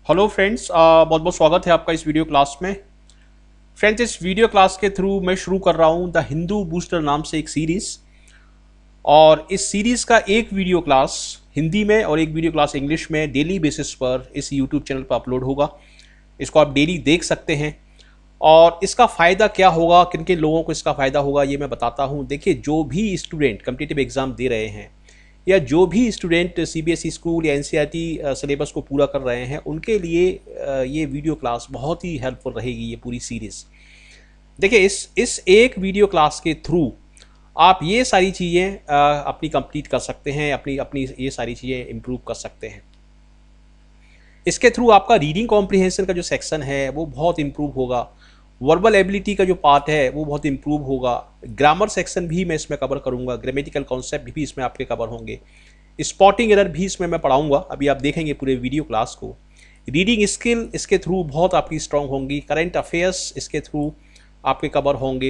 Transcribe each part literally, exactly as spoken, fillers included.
Hello friends, बहुत बहुत स्वागत है आपका इस वीडियो क्लास में। फ्रेंड्स, इस वीडियो क्लास के थ्रू मैं शुरू कर रहा हूं द हिंदू बूस्टर नाम से एक सीरीज़, और इस सीरीज़ का एक वीडियो क्लास हिंदी में और एक वीडियो क्लास इंग्लिश में डेली बेसिस पर इस यूट्यूब चैनल पर अपलोड होगा। इसको आप डेली देख सकते हैं। और इसका फ़ायदा क्या होगा, किन किन लोगों को इसका फ़ायदा होगा, ये मैं बताता हूँ। देखिए, जो भी स्टूडेंट कम्पिटिटिव एग्ज़ाम दे रहे हैं या जो भी स्टूडेंट सीबीएसई स्कूल या एनसीईआरटी सिलेबस को पूरा कर रहे हैं, उनके लिए ये वीडियो क्लास बहुत ही हेल्पफुल रहेगी, ये पूरी सीरीज़। देखिए, इस इस एक वीडियो क्लास के थ्रू आप ये सारी चीज़ें अपनी कंप्लीट कर सकते हैं, अपनी अपनी ये सारी चीज़ें इम्प्रूव कर सकते हैं। इसके थ्रू आपका रीडिंग कॉम्प्रिहेंशन का जो सेक्शन है वो बहुत इम्प्रूव होगा। वर्बल एबिलिटी का जो पार्ट है वो बहुत इम्प्रूव होगा। ग्रामर सेक्शन भी मैं इसमें कवर करूंगा, ग्रामेटिकल कॉन्सेप्ट भी इसमें आपके कवर होंगे। स्पॉटिंग एरर भी इसमें मैं पढ़ाऊंगा, अभी आप देखेंगे पूरे वीडियो क्लास को। रीडिंग स्किल इसके थ्रू बहुत आपकी स्ट्रांग होंगी। करंट अफेयर्स इसके थ्रू आपके कवर होंगे।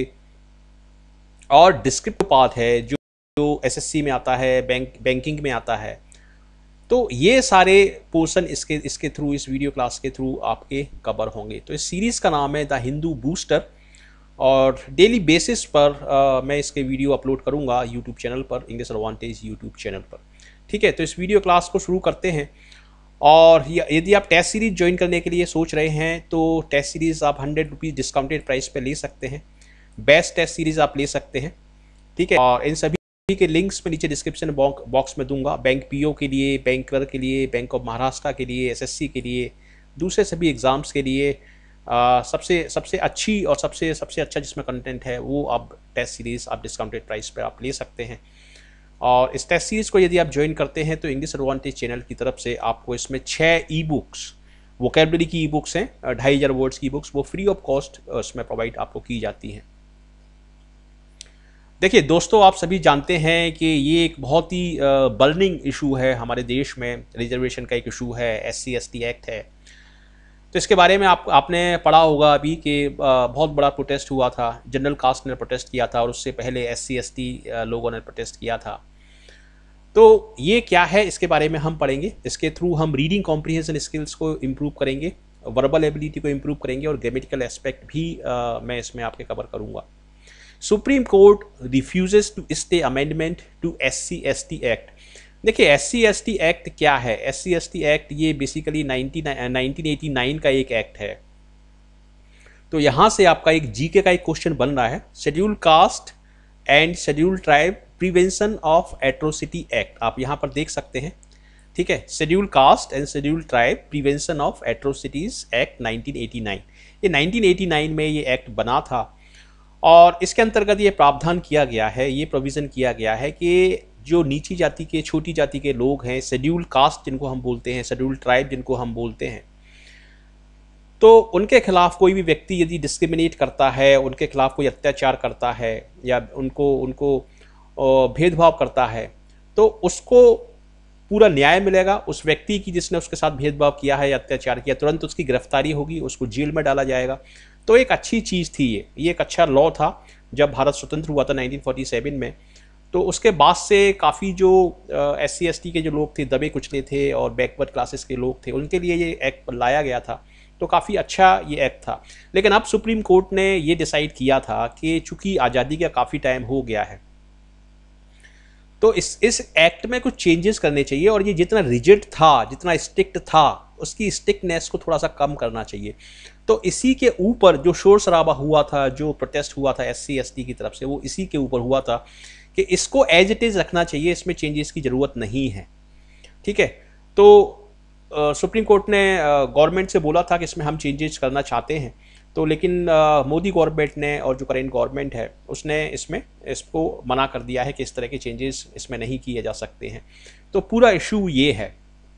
और डिस्क्रिप्टिव पार्ट है जो जो एसएससी में आता है, बैंक बैंकिंग में आता है, तो ये सारे पोर्शन इसके इसके थ्रू, इस वीडियो क्लास के थ्रू आपके कवर होंगे। तो इस सीरीज़ का नाम है द हिंदू बूस्टर, और डेली बेसिस पर आ, मैं इसके वीडियो अपलोड करूंगा यूट्यूब चैनल पर, इंग्लिश एडवांटेज यूट्यूब चैनल पर। ठीक है, तो इस वीडियो क्लास को शुरू करते हैं। और यदि आप टेस्ट सीरीज ज्वाइन करने के लिए सोच रहे हैं तो टेस्ट सीरीज़ आप हंड्रेड रुपीज़ डिस्काउंटेड प्राइस पर ले सकते हैं। बेस्ट टेस्ट सीरीज़ आप ले सकते हैं। ठीक है, और इन सभी के लिंक्स में नीचे डिस्क्रिप्शन बॉक्स में दूंगा। बैंक पीओ के लिए, बैंक क्लर्क के लिए, बैंक ऑफ महाराष्ट्र के लिए, एसएससी के लिए, दूसरे सभी एग्ज़ाम्स के लिए आ, सबसे सबसे अच्छी और सबसे सबसे अच्छा जिसमें कंटेंट है वो आप टेस्ट सीरीज़ आप डिस्काउंटेड प्राइस पर आप ले सकते हैं। और इस टेस्ट सीरीज़ को यदि आप ज्वाइन करते हैं तो इंग्लिश एडवांटेज चैनल की तरफ से आपको इसमें छः ई बुक्स, वोकेबलरी की ई बुक्स हैं, ढाई हज़ार वर्ड्स की बुक्स, वो फ्री ऑफ कॉस्ट इसमें प्रोवाइड आपको की जाती हैं। देखिए दोस्तों, आप सभी जानते हैं कि ये एक बहुत ही बर्निंग इशू है हमारे देश में। रिजर्वेशन का एक इशू है, एससी एसटी एक्ट है। तो इसके बारे में आप आपने पढ़ा होगा अभी कि बहुत बड़ा प्रोटेस्ट हुआ था, जनरल कास्ट ने प्रोटेस्ट किया था, और उससे पहले एससी एसटी लोगों ने प्रोटेस्ट किया था। तो ये क्या है, इसके बारे में हम पढ़ेंगे। इसके थ्रू हम रीडिंग कॉम्प्रिहेंशन स्किल्स को इम्प्रूव करेंगे, वर्बल एबिलिटी को इम्प्रूव करेंगे, और ग्रामेटिकल एस्पेक्ट भी आ, मैं इसमें आपके कवर करूँगा। Supreme court refuses to stay amendment to S C S T act. देखिए, S C S T act क्या है? S C S T act ये बेसिकली नाइनटीन एटी नाइन का एक एक्ट है। तो यहाँ से आपका एक जीके का एक क्वेश्चन बन रहा है, schedule caste and schedule tribe prevention of atrocity act. आप यहाँ पर देख सकते हैं। ठीक है, schedule caste and schedule tribe prevention of atrocities act nineteen eighty nine. ये नाइनटीन एटी नाइन में ये एक्ट बना था, और इसके अंतर्गत ये प्रावधान किया गया है, ये प्रोविज़न किया गया है कि जो नीची जाति के, छोटी जाति के लोग हैं, शेड्यूल कास्ट जिनको हम बोलते हैं, शेड्यूल ट्राइब जिनको हम बोलते हैं, तो उनके खिलाफ कोई भी व्यक्ति यदि डिस्क्रिमिनेट करता है, उनके खिलाफ कोई अत्याचार करता है या उनको उनको भेदभाव करता है, तो उसको पूरा न्याय मिलेगा। उस व्यक्ति की जिसने उसके साथ भेदभाव किया है या अत्याचार किया, तुरंत उसकी गिरफ्तारी होगी, उसको जेल में डाला जाएगा। तो एक अच्छी चीज़ थी ये ये एक अच्छा लॉ था जब भारत स्वतंत्र हुआ था नाइनटीन फोर्टी सेवन में। तो उसके बाद से काफ़ी जो एस सी एस टी के जो लोग थे, दबे कुचले थे और बैकवर्ड क्लासेस के लोग थे, उनके लिए ये एक्ट लाया गया था। तो काफ़ी अच्छा ये एक्ट था। लेकिन अब सुप्रीम कोर्ट ने ये डिसाइड किया था कि चूँकि आज़ादी का काफ़ी टाइम हो गया है, तो इस इस एक्ट में कुछ चेंजेस करने चाहिए, और ये जितना रिजिड था, जितना स्ट्रिक्ट था, उसकी स्ट्रिक्टनेस को थोड़ा सा कम करना चाहिए। तो इसी के ऊपर जो शोर शराबा हुआ था, जो प्रोटेस्ट हुआ था एस सी एस टी की तरफ से, वो इसी के ऊपर हुआ था कि इसको एज इट इज़ रखना चाहिए, इसमें चेंजेस की ज़रूरत नहीं है। ठीक है, तो सुप्रीम कोर्ट ने गवर्नमेंट से बोला था कि इसमें हम चेंजेस करना चाहते हैं, तो लेकिन आ, मोदी गवर्नमेंट ने और जो करेंट गवर्नमेंट है उसने इसमें इसको मना कर दिया है कि इस तरह के चेंजेस इसमें नहीं किए जा सकते हैं। तो पूरा इशू ये है।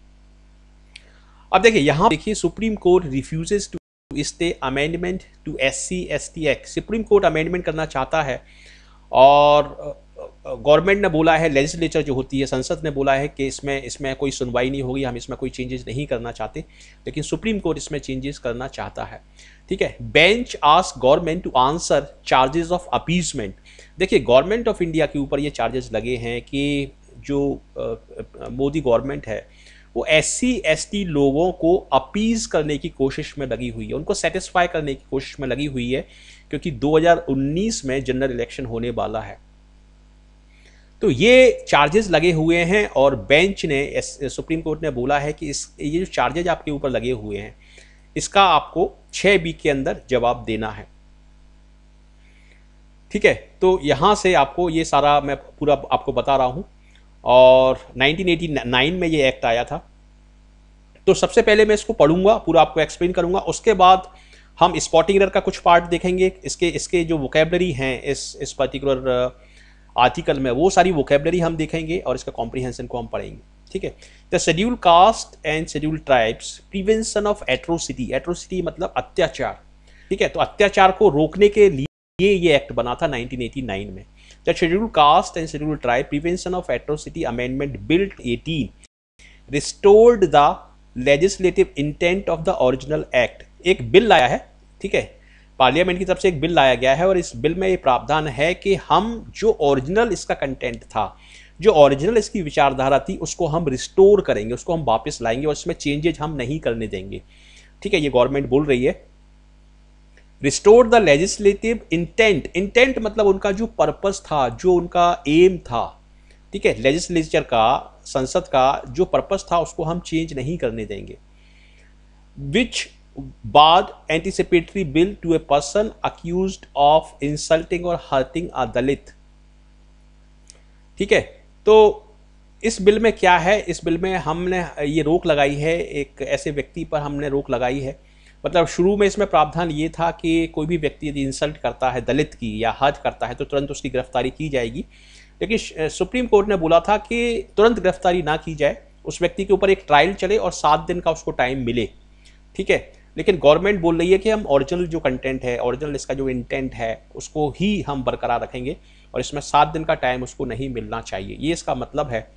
अब देखिए, यहाँ देखिए, supreme court refuses to stay amendment to S C S T act. Supreme court amendment करना चाहता है, और गवर्नमेंट ने बोला है, लेजिस्लेचर जो होती है, संसद ने बोला है कि इसमें इसमें कोई सुनवाई नहीं होगी, हम इसमें कोई चेंजेस नहीं करना चाहते, लेकिन सुप्रीम कोर्ट इसमें चेंजेस करना चाहता है। ठीक है, bench ask government to answer charges of appeasement. देखिए, गवर्नमेंट ऑफ इंडिया के ऊपर ये चार्जेस लगे हैं कि जो मोदी गवर्नमेंट है वो एस सी एस टी लोगों को अपीज करने की कोशिश में लगी हुई है, उनको सेटिस्फाई करने की कोशिश में लगी हुई है, क्योंकि दो हज़ार उन्नीस में जनरल इलेक्शन होने वाला है। तो ये चार्जेस लगे हुए हैं और बेंच ने, सुप्रीम कोर्ट ने बोला है कि इस ये जो चार्जेज आपके ऊपर लगे हुए हैं इसका आपको छः वीक के अंदर जवाब देना है। ठीक है, तो यहाँ से आपको ये सारा मैं पूरा आपको बता रहा हूँ। और नाइनटीन एटी नाइन में ये एक्ट आया था। तो सबसे पहले मैं इसको पढ़ूंगा, पूरा आपको एक्सप्लेन करूंगा, उसके बाद हम स्पॉटिंग एरर का कुछ पार्ट देखेंगे, इसके इसके जो वोकेबलरी हैं इस इस पर्टिकुलर आर्टिकल में वो सारी वोकेबलरी हम देखेंगे और इसका कॉम्प्रिहेंशन को हम पढ़ेंगे। ठीक है, the schedule caste and schedule tribes prevention of atrocity, atrocity मतलब अत्याचार। ठीक है, तो अत्याचार को रोकने के लिए ये ये एक्ट बना था नाइनटीन एटी नाइन में। The schedule caste and schedule tribe prevention of atrocity amendment bill eighteen restored the legislative intent of the original act. एक बिल लाया है, ठीक है, पार्लियामेंट की तरफ से एक बिल लाया गया है और इस बिल में ये प्रावधान है कि हम जो ओरिजिनल इसका कंटेंट था, जो ओरिजिनल इसकी विचारधारा थी, उसको हम रिस्टोर करेंगे, उसको हम वापस लाएंगे और इसमें चेंजेज हम नहीं करने देंगे। ठीक है, ये गवर्नमेंट बोल रही है। Restore the legislative intent, intent मतलब उनका जो पर्पस था, जो उनका एम था, ठीक है, लेजिस्लेचर का, संसद का जो पर्पस था उसको हम चेंज नहीं करने देंगे। विच बाद anticipatory bill to a person accused of insulting और हर्टिंग अ दलित। ठीक है, तो इस बिल में क्या है, इस बिल में हमने ये रोक लगाई है, एक ऐसे व्यक्ति पर हमने रोक लगाई है। मतलब शुरू में इसमें प्रावधान ये था कि कोई भी व्यक्ति यदि इंसल्ट करता है दलित की या हर्ट करता है तो तुरंत उसकी गिरफ्तारी की जाएगी, लेकिन सुप्रीम कोर्ट ने बोला था कि तुरंत गिरफ्तारी ना की जाए, उस व्यक्ति के ऊपर एक ट्रायल चले और सात दिन का उसको टाइम मिले। ठीक है, लेकिन गवर्नमेंट बोल रही है कि हम ओरिजिनल जो कंटेंट है, ओरिजिनल इसका जो इंटेंट है उसको ही हम बरकरार रखेंगे और इसमें सात दिन का टाइम उसको नहीं मिलना चाहिए। ये इसका मतलब है।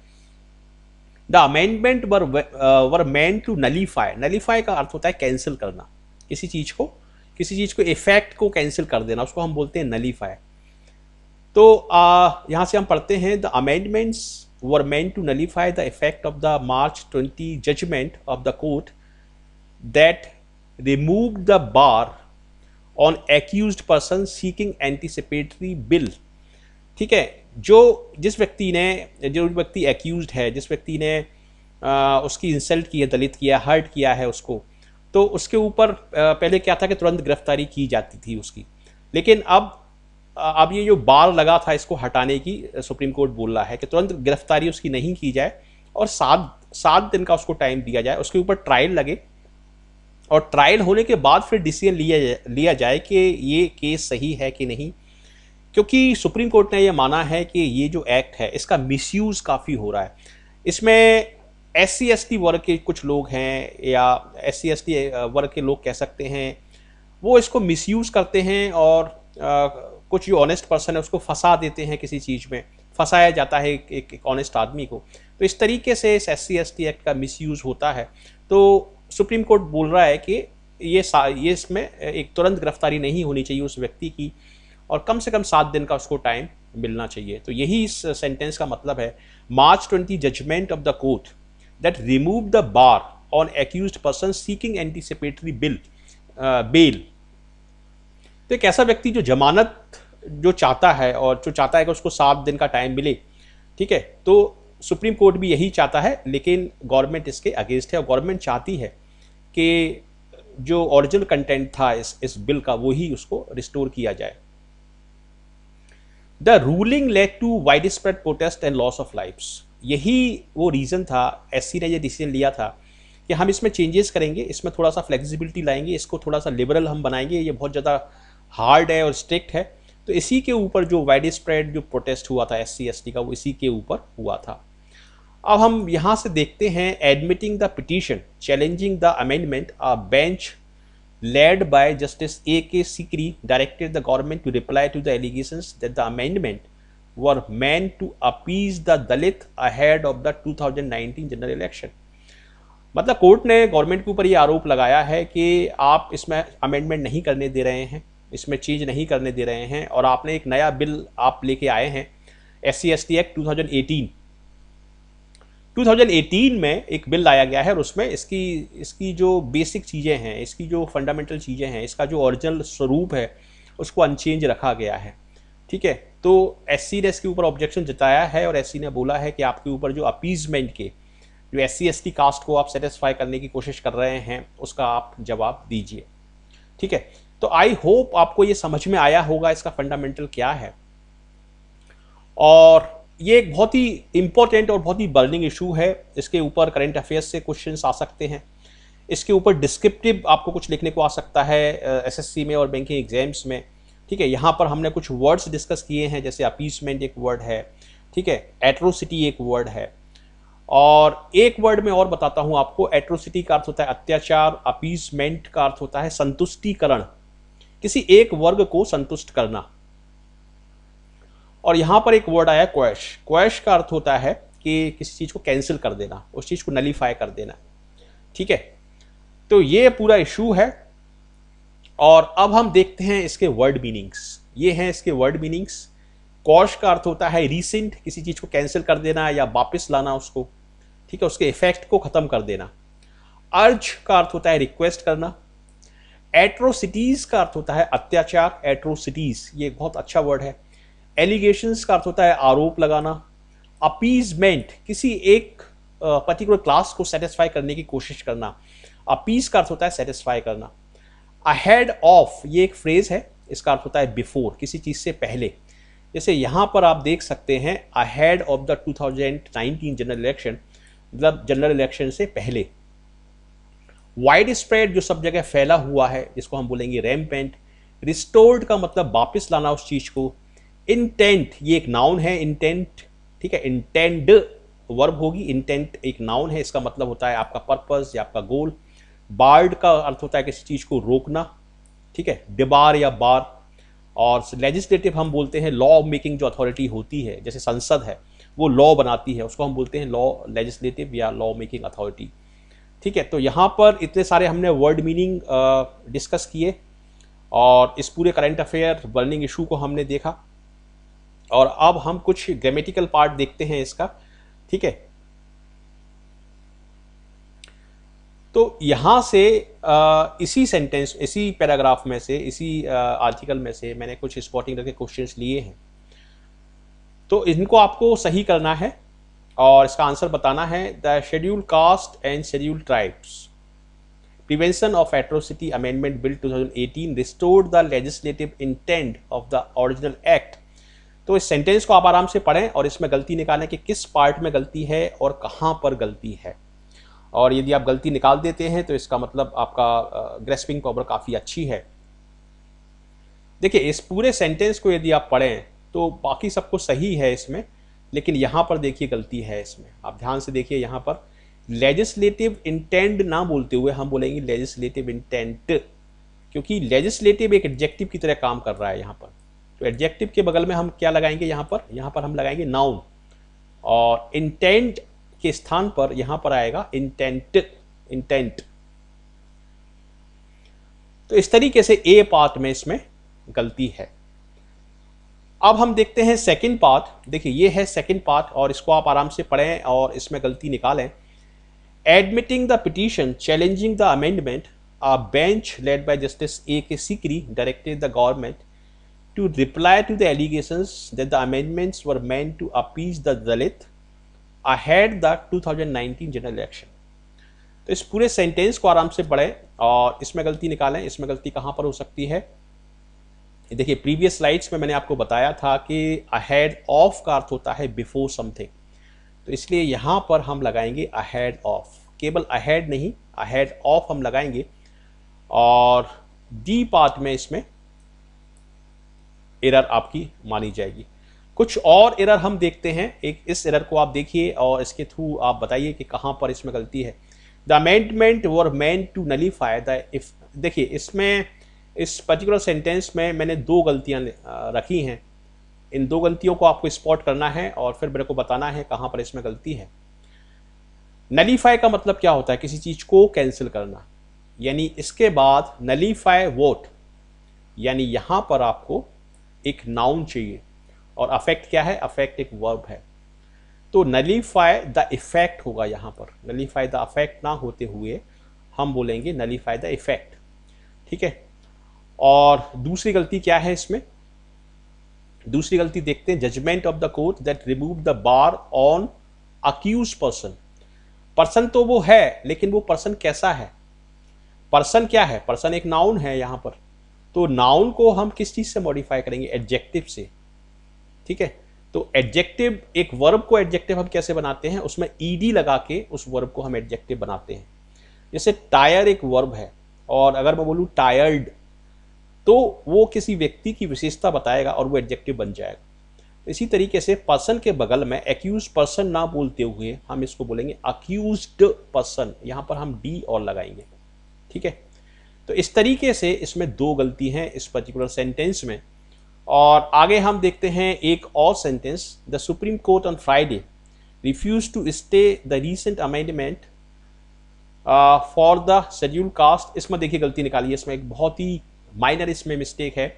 The amendment were were meant to nullify, nullify का अर्थ होता है कैंसिल करना, किसी चीज को किसी चीज को इफेक्ट को कैंसिल कर देना, उसको हम बोलते हैं नलीफाई। तो uh, यहाँ से हम पढ़ते हैं, the amendments were meant to nullify the effect of the March twenty judgment of the court that removed the bar on accused person seeking anticipatory bill। ठीक है, जो जिस व्यक्ति ने, जो व्यक्ति एक्यूज्ड है, जिस व्यक्ति ने आ, उसकी इंसल्ट की है, दलित किया, हर्ट किया है उसको, तो उसके ऊपर पहले क्या था कि तुरंत गिरफ्तारी की जाती थी उसकी, लेकिन अब अब ये जो बार लगा था इसको हटाने की सुप्रीम कोर्ट बोल रहा है कि तुरंत गिरफ्तारी उसकी नहीं की जाए और सात सात दिन का उसको टाइम दिया जाए, उसके ऊपर ट्रायल लगे और ट्रायल होने के बाद फिर डिसीजन लिया लिया जाए कि ये केस सही है कि नहीं। क्योंकि सुप्रीम कोर्ट ने ये माना है कि ये जो एक्ट है इसका मिसयूज़ काफ़ी हो रहा है। इसमें एस सी एस टी वर्ग के कुछ लोग हैं या एस सी एस टी वर्ग के लोग कह सकते हैं, वो इसको मिसयूज़ करते हैं और आ, कुछ जो ऑनेस्ट पर्सन है उसको फंसा देते हैं, किसी चीज़ में फंसाया जाता है एक एक ऑनेस्ट आदमी को। तो इस तरीके से इस S C S T act का मिसयूज़ होता है। तो सुप्रीम कोर्ट बोल रहा है कि ये ये इसमें एक तुरंत गिरफ्तारी नहीं होनी चाहिए उस व्यक्ति की और कम से कम सात दिन का उसको टाइम मिलना चाहिए। तो यही इस सेंटेंस का मतलब है। March twenty judgment of the court that remove the bar on accused person seeking anticipatory bill bail. तो एक ऐसा व्यक्ति जो जमानत जो चाहता है और जो चाहता है कि उसको सात दिन का टाइम मिले, ठीक है, तो सुप्रीम कोर्ट भी यही चाहता है, लेकिन गवर्नमेंट इसके अगेंस्ट है और गवर्नमेंट चाहती है कि जो ओरिजिनल कंटेंट था इस इस बिल का वो ही उसको रिस्टोर किया जाए। The ruling led to wide spread protest and loss of lifes. यही वो रीज़न था, एससी ने ये डिसीजन लिया था कि हम इसमें चेंजेस करेंगे, इसमें थोड़ा सा फ्लेक्सिबिलिटी लाएंगे, इसको थोड़ा सा लिबरल हम बनाएंगे, ये बहुत ज़्यादा हार्ड है और स्ट्रिक्ट है। तो इसी के ऊपर जो वाइड स्प्रेड जो प्रोटेस्ट हुआ था एस सी एस टी का, वो इसी के ऊपर हुआ था। अब हम यहाँ से देखते हैं, admitting the petition challenging the amendment, a bench led by justice A K Sikri directed the government to reply to the allegations that the amendment were meant to appease the Dalit ahead of the two thousand nineteen general election. मतलब court ने government के ऊपर ये आरोप लगाया है कि आप इसमें अमेंडमेंट नहीं करने दे रहे हैं, इसमें चेंज नहीं करने दे रहे हैं और आपने एक नया बिल आप लेके आए हैं, S C S T act two thousand eighteen. Two thousand eighteen में एक बिल लाया गया है और उसमें इसकी इसकी जो बेसिक चीज़ें हैं, इसकी जो फंडामेंटल चीज़ें हैं, इसका जो ओरिजिनल स्वरूप है उसको अनचेंज रखा गया है। ठीक है, तो एससी ने इसके ऊपर ऑब्जेक्शन जताया है और एससी ने बोला है कि आपके ऊपर जो अपीजमेंट के जो S C S T caste को आप सेटिस्फाई करने की कोशिश कर रहे हैं उसका आप जवाब दीजिए। ठीक है, तो आई होप आपको ये समझ में आया होगा इसका फंडामेंटल क्या है। और ये एक बहुत ही इंपॉर्टेंट और बहुत ही बर्निंग इशू है। इसके ऊपर करंट अफेयर्स से क्वेश्चंस आ सकते हैं, इसके ऊपर डिस्क्रिप्टिव आपको कुछ लिखने को आ सकता है एसएससी में और बैंकिंग एग्जाम्स में। ठीक है, यहाँ पर हमने कुछ वर्ड्स डिस्कस किए हैं, जैसे अपीसमेंट एक वर्ड है, ठीक है, एट्रोसिटी एक वर्ड है, और एक वर्ड में और बताता हूँ आपको। एट्रोसिटी का अर्थ होता है अत्याचार, अपीसमेंट का अर्थ होता है संतुष्टिकरण, किसी एक वर्ग को संतुष्ट करना। और यहां पर एक वर्ड आया क्वैश। क्वैश का अर्थ होता है कि किसी चीज को कैंसिल कर देना, उस चीज को नलीफाई कर देना। ठीक है, तो ये पूरा इशू है। और अब हम देखते हैं इसके वर्ड मीनिंग्स। ये हैं इसके वर्ड मीनिंग्स। क्वैश का अर्थ होता है रीसेंट, किसी चीज को कैंसिल कर देना या वापस लाना उसको, ठीक है, उसके इफेक्ट को खत्म कर देना। अर्ज का अर्थ होता है रिक्वेस्ट करना। एट्रोसिटीज का अर्थ होता है अत्याचार, एट्रोसिटीज ये बहुत अच्छा वर्ड है। एलिगेशंस का अर्थ होता है आरोप लगाना। अपीजमेंट किसी एक पर्टिकुलर क्लास को सेटिस्फाई करने की कोशिश करना। अपीज का अर्थ होता है सेटिस्फाई करना। अहेड ऑफ ये एक फ्रेज है, इसका अर्थ होता है बिफोर, किसी चीज से पहले। जैसे यहां पर आप देख सकते हैं ahead of the two thousand nineteen general election, मतलब जनरल इलेक्शन से पहले। वाइड स्प्रेड जो सब जगह फैला हुआ है, जिसको हम बोलेंगे रैम्पेंट। रिस्टोर्ड का मतलब वापस लाना उस चीज को। इंटेंट ये एक नाउन है, इंटेंट, ठीक है, इंटेंड वर्ब होगी, इंटेंट एक नाउन है, इसका मतलब होता है आपका पर्पस या आपका गोल। बार्ड का अर्थ होता है किसी चीज को रोकना, ठीक है, डिबार या बार। और लेजिस्लेटिव हम बोलते हैं लॉ मेकिंग जो अथॉरिटी होती है, जैसे संसद है वो लॉ बनाती है, उसको हम बोलते हैं लॉ लेजिस्लेटिव या लॉ मेकिंग अथॉरिटी। ठीक है, तो यहाँ पर इतने सारे हमने वर्ड मीनिंग डिस्कस किए और इस पूरे करंट अफेयर बर्निंग इशू को हमने देखा। और अब हम कुछ ग्रामेटिकल पार्ट देखते हैं इसका। ठीक है, तो यहां से आ, इसी सेंटेंस, इसी पैराग्राफ में से, इसी आर्टिकल में से मैंने कुछ स्पॉटिंग करके क्वेश्चंस लिए हैं, तो इनको आपको सही करना है और इसका आंसर बताना है। The schedule caste and schedule tribes prevention of atrocity amendment bill two thousand eighteen restored the legislative intent of the original act. तो इस सेंटेंस को आप आराम से पढ़ें और इसमें गलती निकालें कि किस पार्ट में गलती है और कहाँ पर गलती है। और यदि आप गलती निकाल देते हैं तो इसका मतलब आपका ग्रेस्पिंग पावर काफ़ी अच्छी है। देखिए, इस पूरे सेंटेंस को यदि आप पढ़ें तो बाकी सब कुछ सही है इसमें, लेकिन यहाँ पर देखिए गलती है इसमें। आप ध्यान से देखिए, यहाँ पर लेजिस्लेटिव इंटेंट ना बोलते हुए हम बोलेंगे लेजिस्लेटिव इंटेंट, क्योंकि लेजिस्लेटिव एक एडजेक्टिव की तरह काम कर रहा है यहाँ पर। तो एडजेक्टिव के बगल में हम क्या लगाएंगे, यहाँ पर यहाँ पर हम लगाएंगे नाउन, और इंटेंट के स्थान पर यहाँ पर आएगा इंटेंट, इंटेंट। तो इस तरीके से ए पार्ट में इसमें गलती है। अब हम देखते हैं सेकंड पार्ट। देखिए, ये है सेकंड पार्ट और इसको आप आराम से पढ़ें और इसमें गलती निकालें। Admitting the petition challenging the amendment, a bench led by justice A K Sikri directed the government to reply to the allegations that the amendments were meant to appease the Dalit ahead the two thousand nineteen general election। तो इस पूरे sentence को आराम से पढ़ें और इसमें गलती निकालें। इसमें गलती कहाँ पर हो सकती है? देखिए, प्रीवियस स्लाइड्स में मैंने आपको बताया था कि ahead of का अर्थ होता है before something, तो इसलिए यहाँ पर हम लगाएंगे ahead of, केवल ahead नहीं, ahead of हम लगाएंगे। और डी पार्ट में इसमें एरर आपकी मानी जाएगी। कुछ और एरर हम देखते हैं। एक इस एरर को आप देखिए और इसके थ्रू आप बताइए कि कहाँ पर इसमें गलती है। The amendment were meant to nullify the if. देखिए, इसमें इस पर्टिकुलर सेंटेंस में मैंने दो गलतियाँ रखी हैं। इन दो गलतियों को आपको स्पॉट करना है और फिर मेरे को बताना है कहाँ पर इसमें गलती है। नलीफाई का मतलब क्या होता है? किसी चीज़ को कैंसिल करना, यानी इसके बाद नलीफाई वोट, यानी यहाँ पर आपको एक नाउन चाहिए और अफेक्ट क्या है? अफेक्ट एक वर्ब है। तो नलीफाई द इफेक्ट होगा यहाँ पर, नलीफाई द इफेक्ट ना होते हुए हम बोलेंगे नलीफाई द इफेक्ट, ठीक है। और दूसरी गलती क्या है इसमें, दूसरी गलती देखते हैं, judgment of the court that remove the bar on accuse person. Person तो वो है, लेकिन वो पर्सन कैसा है, पर्सन क्या है, पर्सन एक नाउन है यहाँ पर, तो नाउन को हम किस चीज से मॉडिफाई करेंगे, एडजेक्टिव से, ठीक है। तो एडजेक्टिव, एक वर्ब को एडजेक्टिव हम कैसे बनाते हैं, उसमें ईडी लगा के उस वर्ब को हम एडजेक्टिव बनाते हैं। जैसे टायर एक वर्ब है, और अगर मैं बोलूँ टायर्ड, तो वो किसी व्यक्ति की विशेषता बताएगा और वो एडजेक्टिव बन जाएगा। इसी तरीके से पर्सन के बगल में एक्यूज पर्सन ना बोलते हुए हम इसको बोलेंगे अक्यूज्ड पर्सन, यहाँ पर हम डी और लगाएंगे, ठीक है। तो इस तरीके से इसमें दो गलती हैं इस पर्टिकुलर सेंटेंस में। और आगे हम देखते हैं एक और sentence, the supreme court on Friday refuse to stay the recent amendment for the schedule caste. इसमें देखिए गलती निकालिए, इसमें एक बहुत ही माइनर इसमें मिस्टेक है,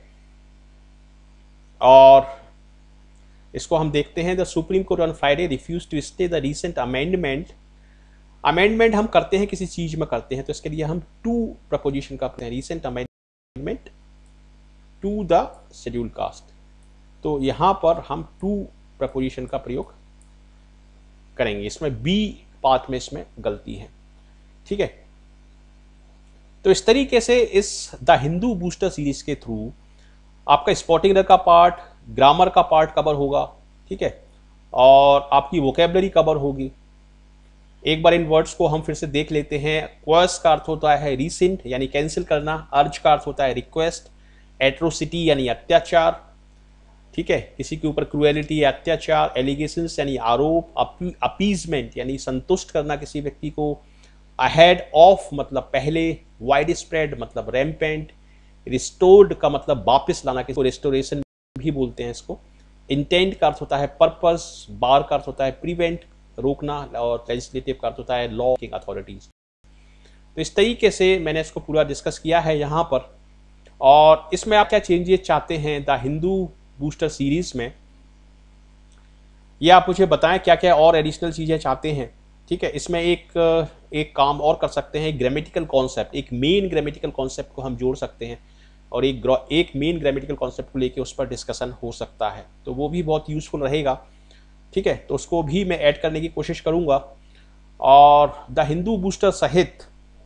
और इसको हम देखते हैं, the supreme court on Friday refuse to stay the recent amendment. Amendment हम करते हैं किसी चीज में करते हैं, तो इसके लिए हम टू प्रपोजिशन करते हैं, recent amendment to the schedule caste. तो यहां पर हम टू प्रपोजिशन का प्रयोग करेंगे, इसमें बी पार्ट में इसमें गलती है, ठीक है। तो इस तरीके से इस द हिंदू बूस्टर सीरीज के थ्रू आपका स्पॉटिंग का पार्ट, ग्रामर का पार्ट कवर होगा, ठीक है, और आपकी वोकेबलरी कवर होगी। एक बार इन वर्ड्स को हम फिर से देख लेते हैं। क्वेस्ट का अर्थ होता है रीसेंट यानी कैंसिल करना, अर्ज का अर्थ होता है रिक्वेस्ट, एट्रोसिटी यानी अत्याचार, ठीक है, किसी के ऊपर क्रूएलिटी या अत्याचार, एलिगेशंस यानी आरोप, अपीजमेंट यानी संतुष्ट करना किसी व्यक्ति को, अहेड ऑफ मतलब पहले, वाइड स्प्रेड मतलब रैम्पेंट, रिस्टोर्ड का मतलब वापस लाना, किसी को रेस्टोरेशन भी बोलते हैं इसको, इंटेंट का अर्थ होता है पर्पस, बार का अर्थ होता है प्रिवेंट रोकना, और लेजिस्लेटिव का अर्थ होता है लॉ की अथॉरिटीज। तो इस तरीके से मैंने इसको पूरा डिस्कस किया है यहाँ पर। और इसमें आप क्या चेंजेस चाहते हैं द हिंदू बूस्टर सीरीज में, ये आप मुझे बताएं, क्या क्या और एडिशनल चीज़ें चाहते हैं, ठीक है। इसमें एक एक काम और कर सकते हैं, ग्रामेटिकल कॉन्सेप्ट, एक मेन ग्रामेटिकल कॉन्सेप्ट को हम जोड़ सकते हैं, और एक एक मेन ग्रामेटिकल कॉन्सेप्ट को लेके उस पर डिस्कशन हो सकता है, तो वो भी बहुत यूजफुल रहेगा, ठीक है। तो उसको भी मैं ऐड करने की कोशिश करूँगा। और द हिंदू बूस्टर सहित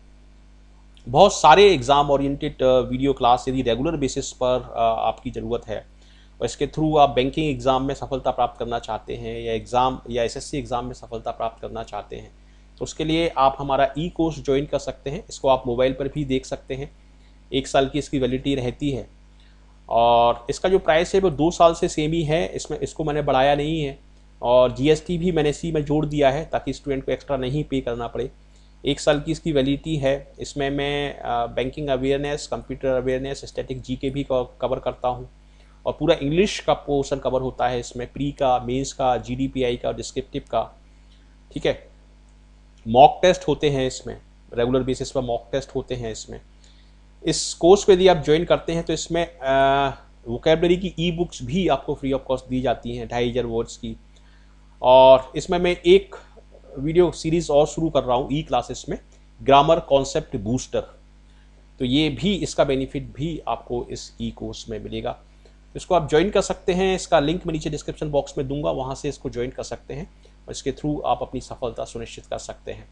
बहुत सारे एग्ज़ाम ओरिएंटेड वीडियो क्लास यदि रेगुलर बेसिस पर आपकी ज़रूरत है, और इसके थ्रू आप बैंकिंग एग्ज़ाम में सफलता प्राप्त करना चाहते हैं, या एग्ज़ाम या एसएससी एग्ज़ाम में सफलता प्राप्त करना चाहते हैं, तो उसके लिए आप हमारा ई कोर्स ज्वाइन कर सकते हैं। इसको आप मोबाइल पर भी देख सकते हैं, एक साल की इसकी वैलिडिटी रहती है, और इसका जो प्राइस है वो दो साल से सेम ही है, इसमें इसको मैंने बढ़ाया नहीं है, और जीएसटी भी मैंने इसी में जोड़ दिया है ताकि स्टूडेंट को एक्स्ट्रा नहीं पे करना पड़े। एक साल की इसकी वैलिडिटी है। इसमें मैं banking awareness, computer awareness, static GK भी कवर करता हूँ, और पूरा इंग्लिश का पोर्शन कवर होता है इसमें, प्री का, मेंस का, जीडीपीआई का, डिस्क्रिप्टिव का, ठीक है। मॉक टेस्ट होते हैं इसमें, रेगुलर बेसिस पर मॉक टेस्ट होते हैं इसमें। इस कोर्स को यदि आप ज्वाइन करते हैं तो इसमें वोकेबलरी की ई बुक्स भी आपको फ्री ऑफ कॉस्ट दी जाती हैं, ढाई हज़ार वर्ड्स की। और इसमें मैं एक वीडियो सीरीज़ और शुरू कर रहा हूँ ई क्लासेस में, ग्रामर कॉन्सेप्ट बूस्टर, तो ये भी, इसका बेनिफिट भी आपको इस ई कोर्स में मिलेगा। इसको आप ज्वाइन कर सकते हैं, इसका लिंक मैं नीचे डिस्क्रिप्शन बॉक्स में दूंगा, वहाँ से इसको ज्वाइन कर सकते हैं, और इसके थ्रू आप अपनी सफलता सुनिश्चित कर सकते हैं,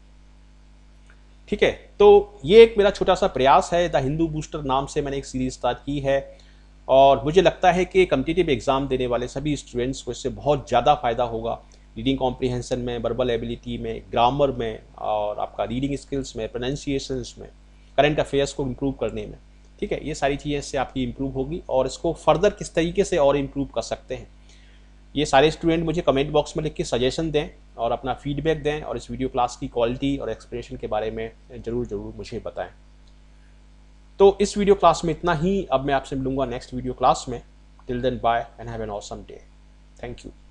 ठीक है। तो ये एक मेरा छोटा सा प्रयास है, द हिंदू बूस्टर नाम से मैंने एक सीरीज स्टार्ट की है, और मुझे लगता है कि कॉम्पिटिटिव एग्जाम देने वाले सभी स्टूडेंट्स को इससे बहुत ज़्यादा फ़ायदा होगा, रीडिंग कॉम्प्रिहेंशन में, वर्बल एबिलिटी में, ग्रामर में, और आपका रीडिंग स्किल्स में, प्रोनाउंसिएशंस में, करंट अफेयर्स को इम्प्रूव करने में, ठीक है। ये सारी चीज़ें इससे आपकी इम्प्रूव होगी, और इसको फर्दर किस तरीके से और इम्प्रूव कर सकते हैं, ये सारे स्टूडेंट मुझे कमेंट बॉक्स में लिख के सजेशन दें और अपना फीडबैक दें, और इस वीडियो क्लास की क्वालिटी और एक्सप्रेशन के बारे में ज़रूर ज़रूर मुझे बताएं। तो इस वीडियो क्लास में इतना ही, अब मैं आपसे मिलूंगा नेक्स्ट वीडियो क्लास में। Till then bye and have an awesome day. Thank you.